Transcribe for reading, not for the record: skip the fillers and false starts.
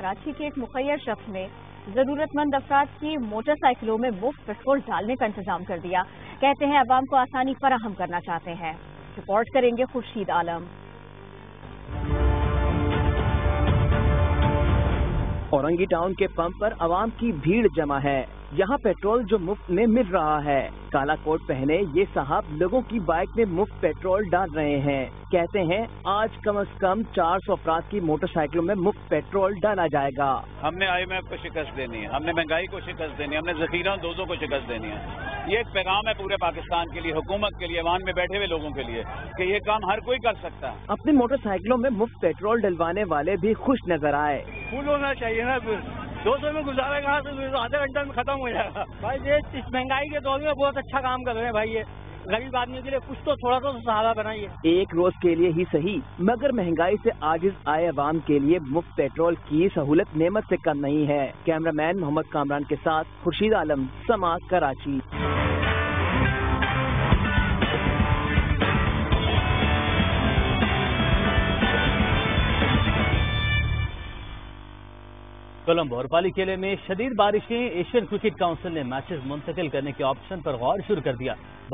कराची के एक मुखय्यर शख्स ने जरूरतमंद अफराद की मोटरसाइकिलों में मुफ्त पेट्रोल डालने का इंतजाम कर दिया। कहते हैं अवाम को आसानी फराहम करना चाहते हैं। रिपोर्ट करेंगे खुर्शीद आलम। औरंगी टाउन के पंप पर अवाम की भीड़ जमा है। यहाँ पेट्रोल जो मुफ्त में मिल रहा है। काला कोट पहने ये साहब लोगों की बाइक में मुफ्त पेट्रोल डाल रहे हैं। कहते हैं आज कम से कम 400 अफराद की मोटरसाइकिलों में मुफ्त पेट्रोल डाला जाएगा। हमने IMF को शिकस्त देनी है, हमने महंगाई को शिकस्त देनी है, हमने ज़ख़ीरा दोजों को शिकस्त देनी है। ये एक पैगाम है पूरे पाकिस्तान के लिए, हुकूमत के लिए, वाहन में बैठे हुए लोगों के लिए कि ये काम हर कोई कर सकता है। अपनी मोटरसाइकिलों में मुफ्त पेट्रोल डलवाने वाले भी खुश नजर आए। फुल होना चाहिए ना, 200 में गुजारा कहाँ से, आधे घंटे में खत्म हो जाएगा। भाई ये इस महंगाई के दौर में बहुत अच्छा काम कर रहे हैं भाई। ये गरीब आदमी के लिए कुछ तो थोड़ा तो सहारा बनाइए। एक रोज के लिए ही सही, मगर महंगाई से आजिज आए अवाम के लिए मुफ्त पेट्रोल की सहूलत नेमत से कम नहीं है। कैमरामैन मोहम्मद कामरान के साथ खुर्शीद आलम, समा, कराची। कोलंबो और पालीकेले में शदीद बारिशें। एशियन क्रिकेट काउंसिल ने मैचेस मुंतकिल करने के ऑप्शन पर गौर शुरू कर दिया।